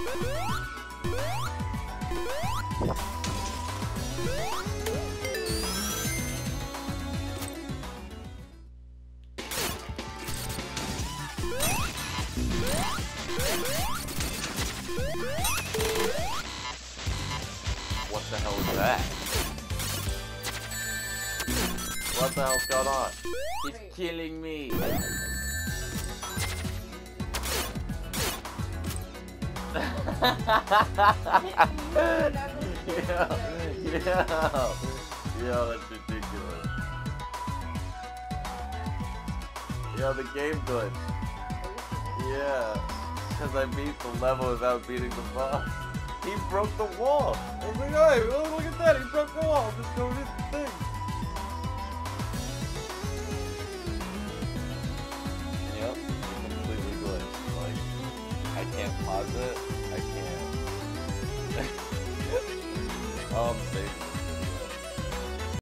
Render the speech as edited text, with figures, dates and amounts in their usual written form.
What the hell is that? What the hell's going on? He's killing me! Yo, that's ridiculous. Yo, the game glitch. Yeah, because I beat the level without beating the boss. He broke the wall. I was like, hey, look at that, he broke the wall. Just go hit the thing. Yep, it's completely glitched. Like, I can't pause it. I can't. Oh, I'm safe.